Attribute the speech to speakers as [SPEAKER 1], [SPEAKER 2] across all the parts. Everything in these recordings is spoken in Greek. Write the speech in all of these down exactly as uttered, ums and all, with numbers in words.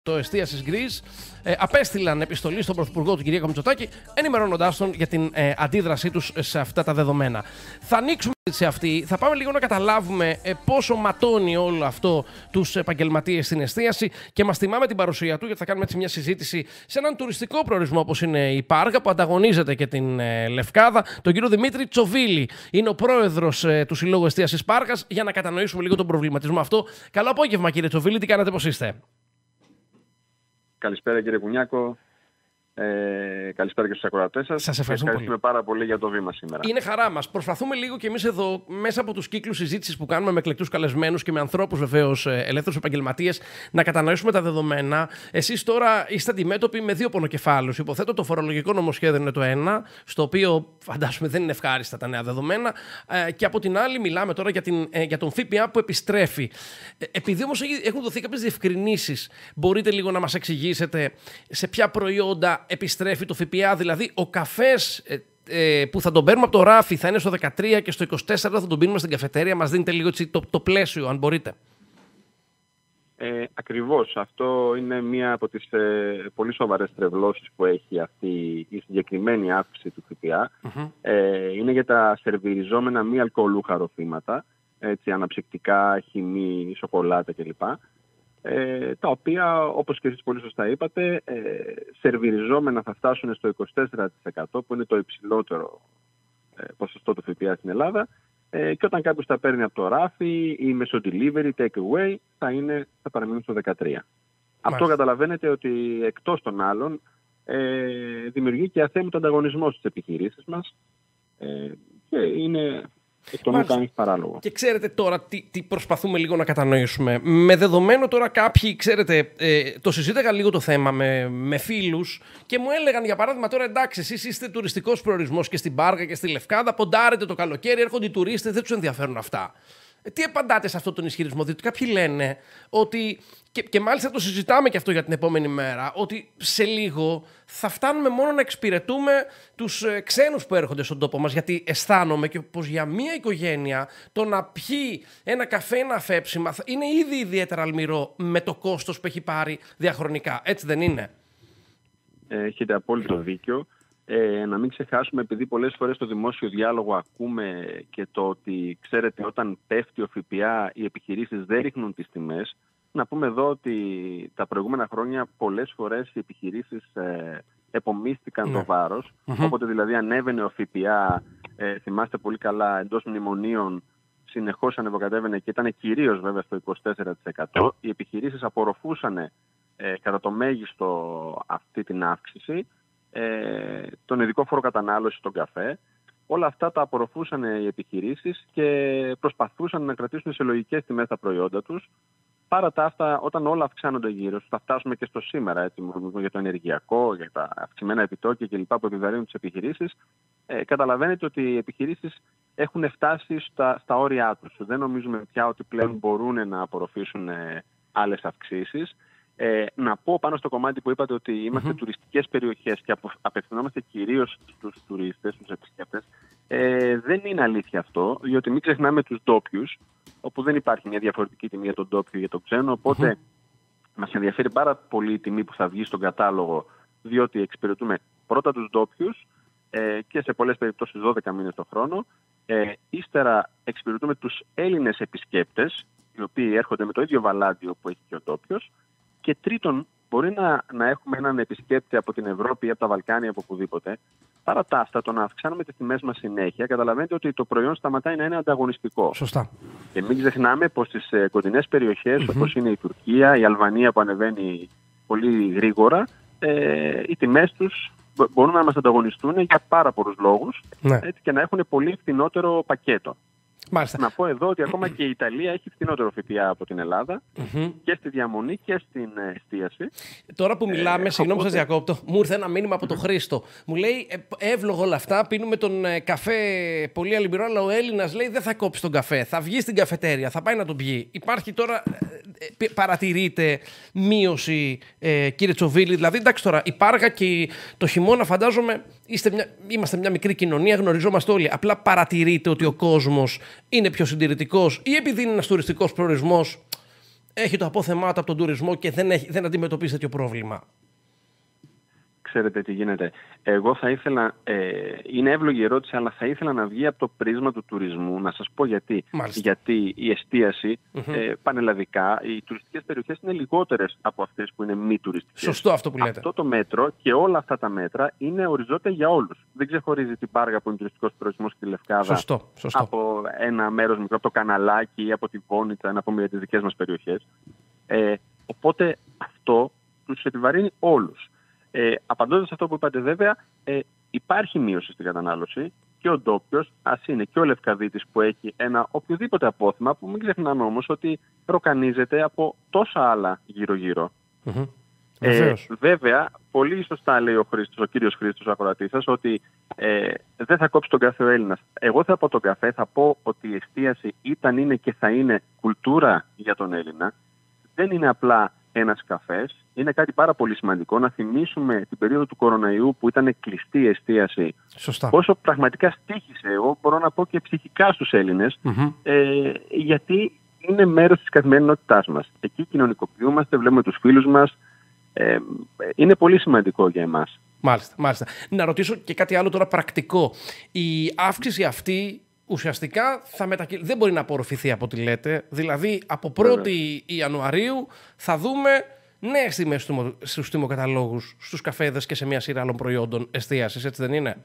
[SPEAKER 1] Το εστίασης Greece ε, απέστειλαν επιστολή στον Πρωθυπουργό του Κυριάκο Μητσοτάκη, ενημερώνοντάς τον για την ε, αντίδρασή τους σε αυτά τα δεδομένα. Θα ανοίξουμε σε αυτή, θα πάμε λίγο να καταλάβουμε ε, πόσο ματώνει όλο αυτό τους επαγγελματίες στην εστίαση και μας τιμά με την παρουσία του, γιατί θα κάνουμε έτσι μια συζήτηση σε έναν τουριστικό προορισμό όπως είναι η Πάργα, που ανταγωνίζεται και την ε, Λευκάδα, τον κύριο Δημήτρη Τσοβίλη. Είναι ο πρόεδρος ε, του Συλλόγου Εστίασης Πάργας, για να κατανοήσουμε λίγο τον προβληματισμό αυτό. Καλό απόγευμα, κύριε Τσοβίλη, τι κάνετε, πώς είστε?
[SPEAKER 2] Καλησπέρα, κύριε Κουνιάκο. Ε, καλησπέρα και στους ακροατές σας.
[SPEAKER 1] Σας ευχαριστούμε
[SPEAKER 2] πολύ. πάρα πολύ για το βήμα σήμερα.
[SPEAKER 1] Είναι χαρά μας. Προσπαθούμε λίγο κι εμείς εδώ, μέσα από τους κύκλους συζήτησης που κάνουμε με εκλεκτούς καλεσμένους και με ανθρώπους βεβαίως ελεύθερους επαγγελματίες, να κατανοήσουμε τα δεδομένα. Εσείς τώρα είστε αντιμέτωποι με δύο πονοκεφάλους. Υποθέτω το φορολογικό νομοσχέδιο είναι το ένα, στο οποίο φαντάζομαι δεν είναι ευχάριστα τα νέα δεδομένα. Ε, και από την άλλη, μιλάμε τώρα για, την, ε, για τον ΦΠΑ που επιστρέφει. Ε, επειδή όμως έχουν δοθεί κάποιες διευκρινήσεις, μπορείτε λίγο να μας εξηγήσετε σε ποια προϊόντα επιστρέφει το ΦΠΑ? Δηλαδή, ο καφές ε, ε, που θα τον παίρνουμε από το ράφι θα είναι στο δεκατρία και στο είκοσι τέσσερα θα τον πίνουμε στην καφετέρια. Μας δίνετε λίγο έτσι, το, το πλαίσιο, αν μπορείτε.
[SPEAKER 2] Ε, ακριβώς. Αυτό είναι μία από τις ε, πολύ σοβαρές τρευλώσεις που έχει αυτή η συγκεκριμένη αύξηση του ΦΠΑ. Mm-hmm. Ε, είναι για τα σερβιριζόμενα μη αλκοολούχα ροφήματα, έτσι, αναψυκτικά, χυμή, σοκολάτα κλπ. Ε, τα οποία, όπως και εσείς πολύ σωστά είπατε, ε, σερβιριζόμενα θα φτάσουν στο είκοσι τέσσερα τοις εκατό, που είναι το υψηλότερο ε, ποσοστό του ΦΠΑ στην Ελλάδα, ε, και όταν κάποιος τα παίρνει από το ράφι ή μέσω delivery, take away, θα, είναι, θα παραμείνουν στο δεκατρία. Μάλιστα. Αυτό καταλαβαίνετε ότι εκτός των άλλων ε, δημιουργεί και αθέμητο ανταγωνισμό στις επιχειρήσεις μας ε, και είναι... παράλογο.
[SPEAKER 1] Και ξέρετε τώρα τι, τι προσπαθούμε λίγο να κατανοήσουμε. Με δεδομένο τώρα κάποιοι, ξέρετε, ε, το συζήταγα λίγο το θέμα με, με φίλους και μου έλεγαν, για παράδειγμα, τώρα εντάξει, εσείς είστε τουριστικός προορισμός και στην Πάργα και στη Λευκάδα, ποντάρετε το καλοκαίρι, έρχονται οι τουρίστες, δεν τους ενδιαφέρουν αυτά. Ε, τι απαντάτε σε αυτόν τον ισχυρισμό? Διότι κάποιοι λένε ότι, και, και μάλιστα το συζητάμε και αυτό για την επόμενη μέρα, ότι σε λίγο θα φτάνουμε μόνο να εξυπηρετούμε τους ε, ξένους που έρχονται στον τόπο μας. Γιατί αισθάνομαι και πως για μία οικογένεια το να πιει ένα καφέ, ένα αφέψιμα, είναι ήδη ιδιαίτερα αλμυρό με το κόστος που έχει πάρει διαχρονικά. Έτσι δεν είναι?
[SPEAKER 2] Έχετε απόλυτο δίκιο. Ε, να μην ξεχάσουμε, επειδή πολλές φορές στο δημόσιο διάλογο ακούμε και το ότι, ξέρετε, όταν πέφτει ο ΦΠΑ οι επιχειρήσεις δεν ρίχνουν τις τιμές, να πούμε εδώ ότι τα προηγούμενα χρόνια πολλές φορές οι επιχειρήσεις ε, επομίστηκαν ναι. το βάρος, mm-hmm. όποτε δηλαδή ανέβαινε ο ΦΠΑ, ε, θυμάστε πολύ καλά, εντός μνημονίων συνεχώς ανεβοκατέβαινε και ήταν κυρίως βέβαια στο είκοσι τέσσερα τοις εκατό, οι επιχειρήσεις απορροφούσαν ε, κατά το μέγιστο αυτή την αύξηση, Ε, τον ειδικό φόρο κατανάλωση στον καφέ. Όλα αυτά τα απορροφούσαν οι επιχειρήσεις και προσπαθούσαν να κρατήσουν σε λογικές τιμές τα προϊόντα τους. Παρά τα αυτά, όταν όλα αυξάνονται γύρω τους, θα φτάσουμε και στο σήμερα, έτσι, για το ενεργειακό, για τα αυξημένα επιτόκια κλπ. Που επιβαρύνουν τις επιχειρήσεις, ε, καταλαβαίνετε ότι οι επιχειρήσεις έχουν φτάσει στα, στα όρια τους. Δεν νομίζουμε πια ότι πλέον μπορούν να απορροφήσουν ε, άλλες αυξήσεις. Ε, να πω πάνω στο κομμάτι που είπατε ότι είμαστε mm-hmm. τουριστικές περιοχές και απευθυνόμαστε κυρίως στους τουρίστες, στους επισκέπτες. Ε, δεν είναι αλήθεια αυτό, διότι μην ξεχνάμε τους ντόπιους, όπου δεν υπάρχει μια διαφορετική τιμή για τον ντόπιο ή για τον ξένο. Οπότε mm-hmm. μας ενδιαφέρει πάρα πολύ η τιμή που θα βγει στον κατάλογο, διότι εξυπηρετούμε πρώτα τους ντόπιους ε, και σε πολλές περιπτώσεις δώδεκα μήνες το χρόνο. Ε, ύστερα εξυπηρετούμε τους Έλληνες επισκέπτες, οι οποίοι έρχονται με το ίδιο βαλάντιο που έχει και ο ντόπιος. Και τρίτον, μπορεί να, να έχουμε έναν επισκέπτη από την Ευρώπη ή από τα Βαλκάνια, από οπουδήποτε. Παρά τα αυτά, το να αυξάνουμε τις τιμές μας συνέχεια, καταλαβαίνετε ότι το προϊόν σταματάει να είναι ανταγωνιστικό.
[SPEAKER 1] Σωστά.
[SPEAKER 2] Και μην ξεχνάμε πως στις ε, κοντινές περιοχές, mm-hmm. όπως είναι η Τουρκία, η Αλβανία που ανεβαίνει πολύ γρήγορα, ε, οι τιμές τους μπορούν να μας ανταγωνιστούν για πάρα πολλούς λόγους, ναι. έτσι, και να έχουν πολύ φθηνότερο πακέτο. Μάλιστα. Να πω εδώ ότι ακόμα και η Ιταλία έχει φθηνότερο ΦΠΑ από την Ελλάδα mm-hmm. και στη διαμονή και στην εστίαση.
[SPEAKER 1] Τώρα που μιλάμε, ε, συγγνώμη που σας διακόπτω, μου ήρθε ένα μήνυμα από mm-hmm. τον Χρήστο. Μου λέει, ε, εύλογο όλα αυτά, πίνουμε τον ε, καφέ πολύ αλμυρό, αλλά ο Έλληνας λέει δεν θα κόψει τον καφέ, θα βγει στην καφετέρια, θα πάει να τον πιει. Υπάρχει τώρα, ε, ε, παρατηρείτε μείωση, ε, κύριε Τσοβίλη? Δηλαδή, εντάξει τώρα, η Πάργα και το χειμώνα φαντάζομαι, είστε μια, είμαστε μια μικρή κοινωνία, γνωριζόμαστε όλοι. Απλά παρατηρείτε ότι ο κόσμος είναι πιο συντηρητικός ή επειδή είναι ένας τουριστικός προορισμός έχει το απόθεμά του από τον τουρισμό και δεν, έχει, δεν αντιμετωπίζει τέτοιο πρόβλημα?
[SPEAKER 2] Ξέρετε τι γίνεται. Εγώ θα ήθελα, ε, είναι εύλογη η ερώτηση, αλλά θα ήθελα να βγει από το πρίσμα του τουρισμού. Να σας πω γιατί.
[SPEAKER 1] Μάλιστα.
[SPEAKER 2] Γιατί η εστίαση,
[SPEAKER 1] Mm-hmm.
[SPEAKER 2] ε, πανελλαδικά, οι τουριστικές περιοχές είναι λιγότερες από αυτές που είναι μη τουριστικές.
[SPEAKER 1] Σωστό αυτό που λέτε.
[SPEAKER 2] Αυτό το μέτρο και όλα αυτά τα μέτρα είναι οριζόντια για όλους. Δεν ξεχωρίζει την Πάργα που είναι τουριστικός προορισμός και τη Λευκάδα.
[SPEAKER 1] Σωστό, σωστό.
[SPEAKER 2] Από ένα μέρος μικρό, από το Καναλάκι ή από τη Βόνιτσα, να πούμε για τις δικές μας περιοχές. Ε, οπότε αυτό τους επιβαρύνει όλους. Ε, απαντώντας σε αυτό που είπατε, βέβαια, ε, υπάρχει μείωση στην κατανάλωση και ο ντόπιος, ας είναι και ο Λευκαδίτης που έχει ένα οποιοδήποτε απόθεμα, που μην ξεχνάμε όμως ότι ροκανίζεται από τόσα άλλα γύρω-γύρω.
[SPEAKER 1] Mm-hmm.
[SPEAKER 2] Ε, βέβαια, πολύ σωστά λέει ο, Χρήστος, ο κύριος Χρήστος, ο ακροατής σας, ότι ε, δεν θα κόψει τον καφέ ο Έλληνας. Εγώ θα πω τον καφέ, θα πω ότι η εστίαση ήταν, είναι και θα είναι κουλτούρα για τον Έλληνα. Δεν είναι απλά ένας καφές. Είναι κάτι πάρα πολύ σημαντικό να θυμίσουμε την περίοδο του κοροναϊού που ήταν κλειστή η εστίαση.
[SPEAKER 1] Σωστά.
[SPEAKER 2] Πόσο πραγματικά στοίχησε, εγώ μπορώ να πω και ψυχικά στους Έλληνες, mm-hmm. ε, γιατί είναι μέρος της καθημερινότητάς μας. Εκεί κοινωνικοποιούμαστε, βλέπουμε τους φίλους μας. Ε, είναι πολύ σημαντικό για εμάς.
[SPEAKER 1] Μάλιστα, μάλιστα. Να ρωτήσω και κάτι άλλο τώρα πρακτικό. Η αύξηση αυτή ουσιαστικά θα μετακυ... δεν μπορεί να απορροφηθεί από ό,τι λέτε. Δηλαδή, από πρώτη Ιανουαρίου θα δούμε νέες τιμές στους τιμοκαταλόγους, στους καφέδες και σε μια σειρά άλλων προϊόντων εστίασης, έτσι δεν είναι?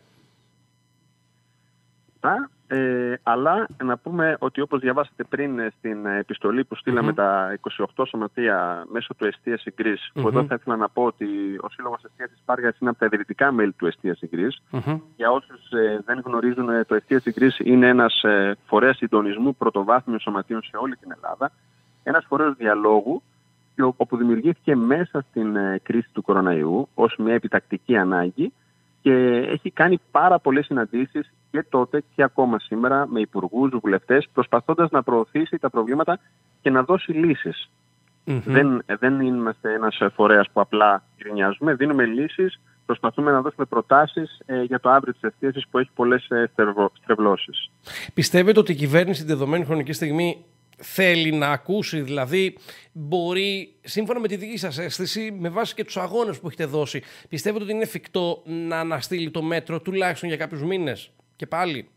[SPEAKER 2] Ε, αλλά να πούμε ότι, όπως διαβάσατε πριν στην επιστολή που στείλαμε, mm-hmm. τα είκοσι οκτώ σωματεία μέσω του Εστίαση Greece, mm-hmm. που εδώ θα ήθελα να πω ότι ο Σύλλογος Εστίασης Πάργας είναι από τα ιδρυτικά μέλη του Εστίαση Greece. Mm-hmm. Για όσους ε, δεν γνωρίζουν, το Εστίαση Greece είναι ένας ε, φορέας συντονισμού πρωτοβάθμιων σωματείων σε όλη την Ελλάδα. Ένας φορέας διαλόγου, όπου δημιουργήθηκε μέσα στην ε, κρίση του κοροναϊού ως μια επιτακτική ανάγκη και έχει κάνει πάρα πολλές συναντήσεις και τότε και ακόμα σήμερα με υπουργούς, βουλευτές, προσπαθώντας να προωθήσει τα προβλήματα και να δώσει λύσεις. Mm-hmm. Δεν, δεν είμαστε ένας φορέας που απλά γκρινιάζουμε, δίνουμε λύσεις, προσπαθούμε να δώσουμε προτάσεις ε, για το αύριο της εστίασης που έχει πολλές ε, στρεβλώσεις.
[SPEAKER 1] Πιστεύετε ότι η κυβέρνηση τη δεδομένη χρονική στιγμή θέλει να ακούσει, δηλαδή μπορεί, σύμφωνα με τη δική σας αίσθηση, με βάση και τους αγώνες που έχετε δώσει, πιστεύετε ότι είναι εφικτό να αναστείλει το μέτρο τουλάχιστον για κάποιους μήνες και πάλι?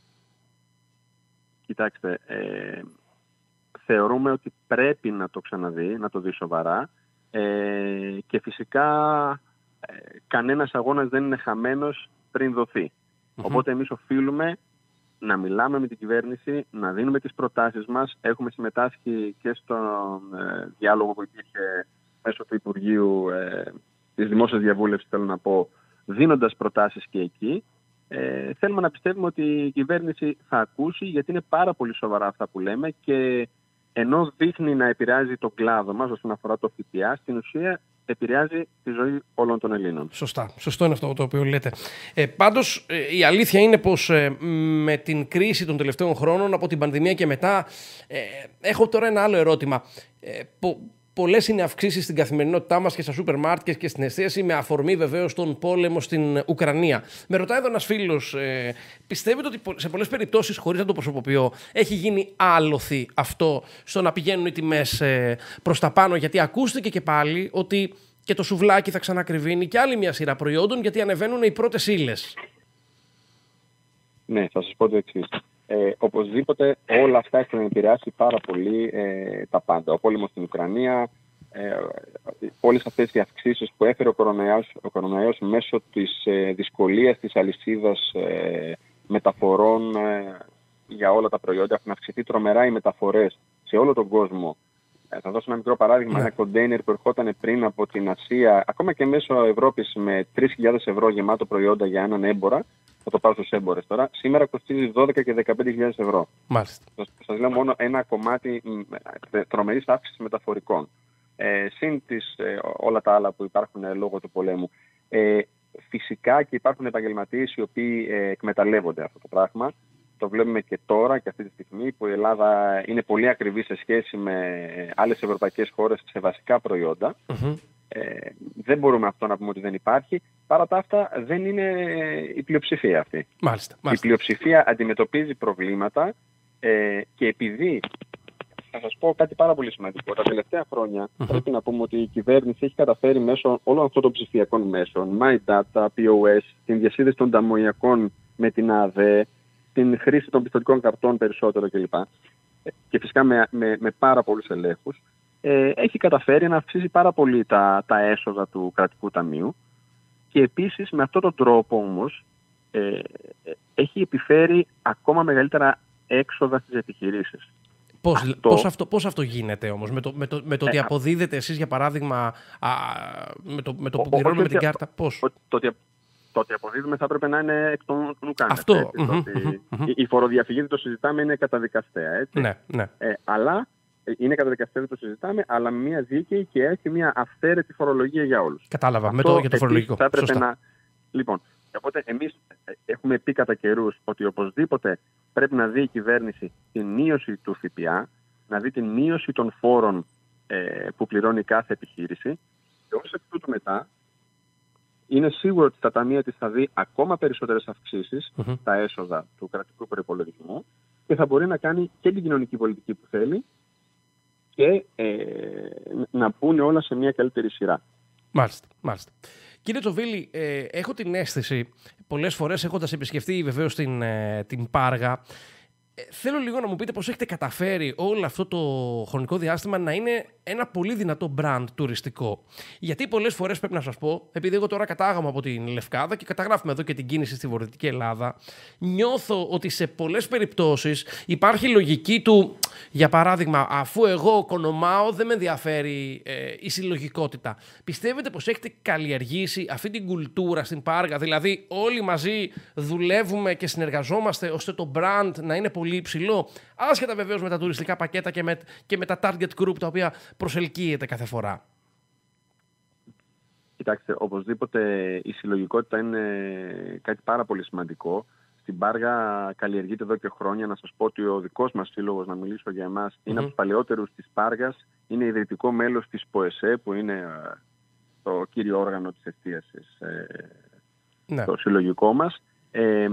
[SPEAKER 2] Κοιτάξτε, ε, θεωρούμε ότι πρέπει να το ξαναδεί, να το δει σοβαρά ε, και φυσικά ε, κανένας αγώνας δεν είναι χαμένος πριν δοθεί. Mm-hmm. Οπότε εμείς οφείλουμε να μιλάμε με την κυβέρνηση, να δίνουμε τις προτάσεις μας. Έχουμε συμμετάσχει και στον ε, διάλογο που υπήρχε μέσω του Υπουργείου ε, της Δημόσιας Διαβούλευσης, θέλω να πω, δίνοντας προτάσεις και εκεί. Ε, θέλουμε να πιστεύουμε ότι η κυβέρνηση θα ακούσει, γιατί είναι πάρα πολύ σοβαρά αυτά που λέμε και ενώ δείχνει να επηρεάζει τον κλάδο μας όσον αφορά το ΦΠΑ, στην ουσία επηρεάζει τη ζωή όλων των Ελλήνων.
[SPEAKER 1] Σωστά. Σωστό είναι αυτό το οποίο λέτε. Ε, πάντως, ε, η αλήθεια είναι πως ε, με την κρίση των τελευταίων χρόνων, από την πανδημία και μετά, ε, έχω τώρα ένα άλλο ερώτημα. Ε, πο, πολλές είναι αυξήσεις στην καθημερινότητά μας και στα σούπερ μάρκετ και στην εστίαση, με αφορμή βεβαίως τον πόλεμο στην Ουκρανία. Με ρωτάει εδώ ένας φίλος, ε, πιστεύετε ότι σε πολλές περιπτώσεις, χωρίς να το προσωποποιώ, έχει γίνει άλοθη αυτό στο να πηγαίνουν οι τιμές ε, προς τα πάνω? Γιατί ακούστηκε και πάλι ότι και το σουβλάκι θα ξανακριβίνει και άλλη μια σειρά προϊόντων, γιατί ανεβαίνουν οι πρώτες ύλες.
[SPEAKER 2] Ναι, θα σας πω το εξής. Ε, οπωσδήποτε όλα αυτά έχουν επηρεάσει πάρα πολύ ε, τα πάντα. Ο πόλεμος στην Ουκρανία, ε, όλες αυτές οι αυξήσεις που έφερε ο κοροναϊός, ο κοροναϊός μέσω της ε, δυσκολίας της αλυσίδας ε, μεταφορών ε, για όλα τα προϊόντα. Έχουν αυξηθεί τρομερά οι μεταφορές σε όλο τον κόσμο. Ε, θα δώσω ένα μικρό παράδειγμα. Yeah. Ένα κοντέινερ που ερχόταν πριν από την Ασία, ακόμα και μέσω Ευρώπης, με τρεις χιλιάδες ευρώ γεμάτο προϊόντα για έναν έμπορα. Θα το πάω στους έμπορες τώρα. Σήμερα κοστίζει δώδεκα και δεκαπέντε χιλιάδες ευρώ. Μάλιστα. Σας λέω μόνο ένα κομμάτι τρομερής αύξησης μεταφορικών. Ε, συν τις, ε, όλα τα άλλα που υπάρχουν ε, λόγω του πολέμου. Ε, φυσικά και υπάρχουν επαγγελματίες οι οποίοι ε, εκμεταλλεύονται αυτό το πράγμα. Το βλέπουμε και τώρα και αυτή τη στιγμή που η Ελλάδα είναι πολύ ακριβή σε σχέση με άλλες ευρωπαϊκές χώρες σε βασικά προϊόντα. Mm-hmm. Ε, δεν μπορούμε αυτό να πούμε ότι δεν υπάρχει. Παρά τα αυτά δεν είναι η πλειοψηφία αυτή. Μάλιστα, μάλιστα. Η πλειοψηφία αντιμετωπίζει προβλήματα ε, και επειδή θα σας πω κάτι πάρα πολύ σημαντικό. Τα τελευταία χρόνια
[SPEAKER 1] Mm-hmm.
[SPEAKER 2] πρέπει να πούμε ότι η κυβέρνηση έχει καταφέρει μέσω όλων αυτών των ψηφιακών μέσων, MyData, πι ο ες, την διασύνδεση των ταμοιακών με την ΑΔΕ, την χρήση των πιστωτικών καρτών περισσότερο κλπ. Και φυσικά με, με, με πάρα πολλούς ελέγχους, ε, έχει καταφέρει να αυξήσει πάρα πολύ τα, τα έσοδα του κρατικού ταμείου και επίσης με αυτόν τον τρόπο όμως ε, έχει επιφέρει ακόμα μεγαλύτερα έξοδα στις επιχειρήσεις.
[SPEAKER 1] Πώς αυτό, πώς αυτό, πώς αυτό γίνεται όμως, με το, με το, με το ε, ότι αποδίδετε εσείς για παράδειγμα α, με το, με το που πληρώνουμε με την κάρτα, πώς?
[SPEAKER 2] Το, το, το, το ότι αποδίδουμε θα έπρεπε να είναι εκ των νουκάνευ.
[SPEAKER 1] Αυτό.
[SPEAKER 2] Mm-hmm, το ότι mm-hmm. Η, η φοροδιαφυγή δεν το συζητάμε, είναι καταδικαστέα. Έτσι.
[SPEAKER 1] Ναι, ναι.
[SPEAKER 2] Ε, αλλά είναι καταδικαστέα, δεν το συζητάμε, αλλά μια δίκαιη και έχει μια αυθαίρετη φορολογία για όλους.
[SPEAKER 1] Κατάλαβα,
[SPEAKER 2] αυτό
[SPEAKER 1] με το, για το φορολογικό.
[SPEAKER 2] Θα έπρεπε να... Λοιπόν, οπότε εμείς έχουμε πει κατά καιρούς ότι οπωσδήποτε πρέπει να δει η κυβέρνηση την μείωση του ΦΠΑ, να δει την μείωση των φόρων ε, που πληρώνει κάθε επιχείρηση και ως εκ τούτου μετά είναι σίγουρο ότι στα ταμεία της θα δει ακόμα περισσότερες αυξήσεις mm-hmm. στα έσοδα του κρατικού προϋπολογισμού και θα μπορεί να κάνει και την κοινωνική πολιτική που θέλει και ε, να μπουν όλα σε μια καλύτερη σειρά.
[SPEAKER 1] Μάλιστα, μάλιστα. Κύριε Τσοβίλη, ε, έχω την αίσθηση, πολλές φορές έχοντας επισκεφτεί βεβαίως την, ε, την Πάργα, ε, θέλω λίγο να μου πείτε πώς έχετε καταφέρει όλο αυτό το χρονικό διάστημα να είναι ένα πολύ δυνατό brand τουριστικό. Γιατί πολλές φορές πρέπει να σας πω, επειδή εγώ τώρα κατάγαμε από την Λευκάδα και καταγράφουμε εδώ και την κίνηση στη Βορειοδυτική Ελλάδα, νιώθω ότι σε πολλές περιπτώσεις υπάρχει λογική του, για παράδειγμα, αφού εγώ κονομάω δεν με ενδιαφέρει ε, η συλλογικότητα. Πιστεύετε πως έχετε καλλιεργήσει αυτή την κουλτούρα στην Πάργα, δηλαδή όλοι μαζί δουλεύουμε και συνεργαζόμαστε ώστε το brand να είναι πολύ υψηλό, άσχετα βεβαίως με τα τουριστικά πακέτα και με, και με τα target group τα οποία προσελκύεται κάθε φορά?
[SPEAKER 2] Κοιτάξτε, οπωσδήποτε η συλλογικότητα είναι κάτι πάρα πολύ σημαντικό. Στην Πάργα καλλιεργείται εδώ και χρόνια. Να σας πω ότι ο δικός μας σύλλογος, να μιλήσω για εμάς, mm-hmm. είναι από τους παλαιότερους της Πάργας. Είναι ιδρυτικό μέλος της ΠΟΕΣΕ, που είναι το κύριο όργανο της εστίασης, ναι. το συλλογικό μας. Ε,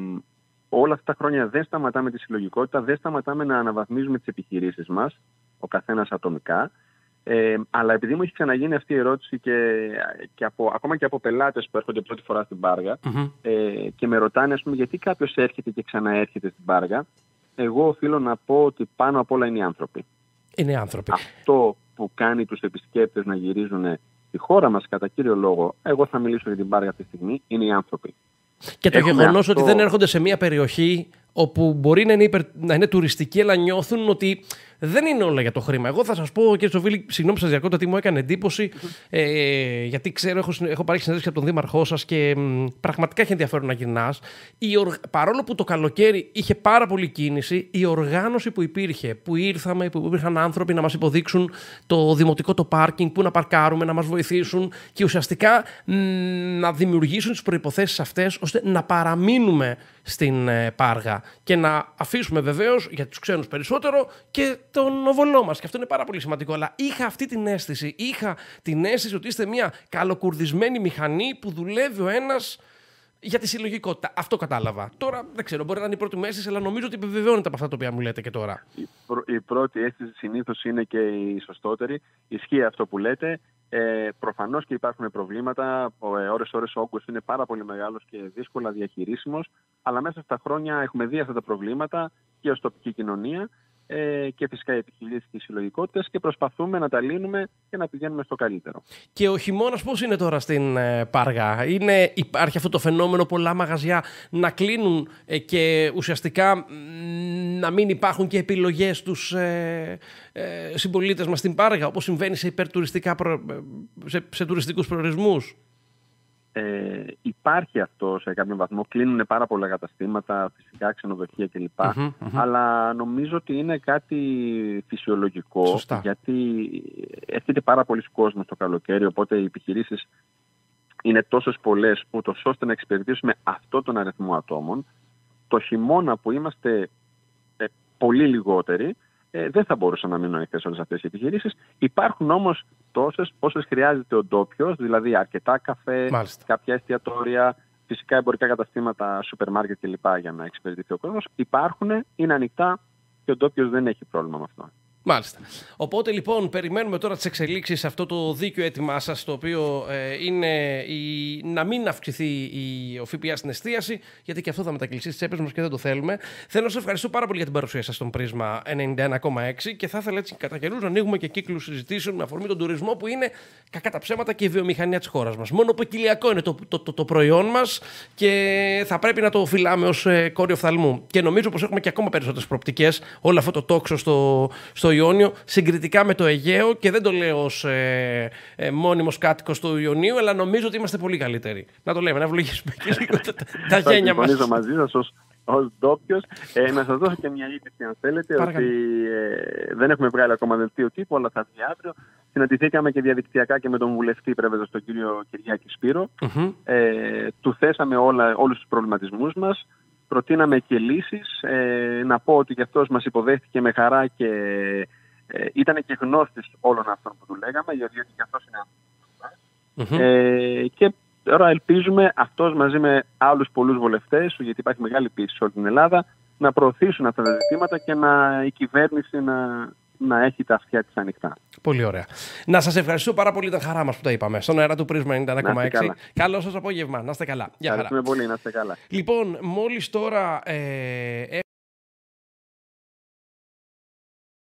[SPEAKER 2] όλα αυτά τα χρόνια δεν σταματάμε τη συλλογικότητα, δεν σταματάμε να αναβαθμίζουμε τις επιχειρήσεις μας, ο καθένας ατομικά. Ε, αλλά επειδή μου έχει ξαναγίνει αυτή η ερώτηση και, και από, ακόμα και από πελάτες που έρχονται πρώτη φορά στην Πάργα mm-hmm. ε, και με ρωτάνε, ας πούμε, γιατί κάποιος έρχεται και ξαναέρχεται στην Πάργα, εγώ οφείλω να πω ότι πάνω απ' όλα είναι οι άνθρωποι.
[SPEAKER 1] Είναι οι άνθρωποι.
[SPEAKER 2] Αυτό που κάνει τους επισκέπτες να γυρίζουν στη χώρα μας, κατά κύριο λόγο, εγώ θα μιλήσω για την Πάργα αυτή τη στιγμή, είναι οι άνθρωποι.
[SPEAKER 1] Και το γεγονός αυτό... ότι δεν έρχονται σε μια περιοχή όπου μπορεί να είναι, υπερ... να είναι τουριστική, αλλά νιώθουν ότι δεν είναι όλα για το χρήμα. Εγώ θα σας πω, κύριε Τσοβίλη, συγγνώμη που σας διακόπτω, ότι μου έκανε εντύπωση, mm-hmm. ε, γιατί ξέρω, έχω, έχω πάρει συνέντευξη από τον δήμαρχό σας και μ, πραγματικά έχει ενδιαφέρον να γυρνάς. Οργ... Παρόλο που το καλοκαίρι είχε πάρα πολλή κίνηση, η οργάνωση που υπήρχε, που ήρθαμε, που υπήρχαν άνθρωποι να μας υποδείξουν το δημοτικό το πάρκινγκ, που να παρκάρουμε, να μας βοηθήσουν και ουσιαστικά μ, να δημιουργήσουν τις προϋποθέσεις αυτές ώστε να παραμείνουμε στην ε, Πάργα και να αφήσουμε βεβαίως για τους ξένους περισσότερο και τον οβολό μας. Και αυτό είναι πάρα πολύ σημαντικό. Αλλά είχα αυτή την αίσθηση. Είχα την αίσθηση ότι είστε μια καλοκουρδισμένη μηχανή που δουλεύει ο ένας για τη συλλογικότητα. Αυτό κατάλαβα. Τώρα δεν ξέρω, μπορεί να είναι η πρώτη μου αίσθηση, αλλά νομίζω ότι επιβεβαιώνεται από αυτά τα οποία μου λέτε και τώρα.
[SPEAKER 2] Η, πρω, η πρώτη αίσθηση συνήθως είναι και η σωστότερη. Ισχύει αυτό που λέτε. Ε, προφανώς και υπάρχουν προβλήματα. Ώρες-ώρες ο όγκος είναι πάρα πολύ μεγάλος και δύσκολα διαχειρίσιμος. Αλλά μέσα στα χρόνια έχουμε δει αυτά τα προβλήματα και ως τοπική κοινωνία ε, και φυσικά οι επιχειρήσεις και οι συλλογικότητες και προσπαθούμε να τα λύνουμε και να πηγαίνουμε στο καλύτερο.
[SPEAKER 1] Και ο χειμώνας πώς είναι τώρα στην ε, Πάργα? Είναι, υπάρχει αυτό το φαινόμενο πολλά μαγαζιά να κλείνουν ε, και ουσιαστικά μ, να μην υπάρχουν και επιλογές στους ε, ε, συμπολίτες μας στην Πάργα, όπως συμβαίνει σε υπερτουριστικά προ, σε, σε τουριστικούς προορισμούς?
[SPEAKER 2] Ε, υπάρχει αυτό σε κάποιο βαθμό. Κλείνουν πάρα πολλά καταστήματα, φυσικά ξενοδοχεία κλπ. Mm-hmm, mm-hmm. Αλλά νομίζω ότι είναι κάτι φυσιολογικό.
[SPEAKER 1] Σωστά.
[SPEAKER 2] Γιατί έρχεται πάρα πολλοί κόσμος το καλοκαίρι, οπότε οι επιχειρήσεις είναι τόσες πολλές, ούτως ώστε να εξυπηρετήσουμε αυτόν τον αριθμό ατόμων. Το χειμώνα που είμαστε ε, πολύ λιγότεροι, Ε, δεν θα μπορούσαν να μείνουν ανοιχτές όλες αυτές οι επιχειρήσεις. Υπάρχουν όμως τόσες όσες χρειάζεται ο ντόπιος, δηλαδή αρκετά καφέ, Μάλιστα. κάποια εστιατόρια, φυσικά εμπορικά καταστήματα, σούπερ μάρκετ κλπ. Για να εξυπηρετηθεί ο κόσμος. Υπάρχουν, είναι ανοιχτά και ο ντόπιος δεν έχει πρόβλημα με αυτό.
[SPEAKER 1] Μάλιστα. Οπότε λοιπόν περιμένουμε τώρα τις εξελίξεις σε αυτό το δίκαιο έτοιμά σας, το οποίο ε, είναι η, να μην αυξηθεί η, ο ΦΠΑ στην εστίαση, γιατί και αυτό θα μετακλειστεί στις τσέπες μας και δεν το θέλουμε. Θέλω να σας ευχαριστώ πάρα πολύ για την παρουσία σας στον Πρίσμα ενενήντα ένα κόμμα έξι και θα ήθελα έτσι κατά καιρούς να ανοίγουμε και κύκλους συζητήσεων με αφορμή τον τουρισμό, που είναι κακά τα ψέματα και η βιομηχανία της χώρας μας. Μόνο ποικιλιακό είναι το, το, το, το προϊόν μας και θα πρέπει να το φυλάμε ως ε, κόριο φθαλμού. Και νομίζω πως έχουμε και ακόμα περισσότερες προοπτικές όλο αυτό το τόξο στο, στο Ιόνιο συγκριτικά με το Αιγαίο, και δεν το λέω ως ε, ε, μόνιμος κάτοικος του Ιωνίου, αλλά νομίζω ότι είμαστε πολύ καλύτεροι. Να το λέμε, να ευλογήσουμε και λίγο τα, τα γένια μας.
[SPEAKER 2] Συμφωνήσω μαζί σας ως, ως ντόπιος. Ε, να σας δώσω και μια είδηση, αν θέλετε, Παρακαλώ. ότι ε, δεν έχουμε βγάλει ακόμα δελτίο τύπου, αλλά θα βγει αύριο. Συναντηθήκαμε και διαδικτυακά και με τον βουλευτή Πρέβεζος, τον κύριο Κυριάκη Σπύρο. Mm-hmm. Ε, του θέσαμε όλα, όλους τους προβληματισμούς μας. Προτείναμε και λύσεις. Ε, να πω ότι και αυτός μας υποδέχτηκε με χαρά και ε, ήταν και γνώστης όλων αυτών που του λέγαμε, γιατί και αυτός είναι άνθρωπος. Mm-hmm. Ε, και τώρα ελπίζουμε αυτός μαζί με άλλους πολλούς βουλευτές, γιατί υπάρχει μεγάλη πίεση σε όλη την Ελλάδα, να προωθήσουν αυτά τα ζητήματα και να, η κυβέρνηση να, να έχει τα αυτιά της ανοιχτά.
[SPEAKER 1] Πολύ ωραία. Να σας ευχαριστώ πάρα πολύ, ήταν χαρά μας που τα είπαμε. Στον αέρα του Πρίσμα ενενήντα ένα κόμμα έξι. Καλό σας απόγευμα. Να είστε καλά. Γεια χαρά.
[SPEAKER 2] Ευχαριστούμε πολύ. Να είστε καλά.
[SPEAKER 1] Λοιπόν, μόλις τώρα... Ε,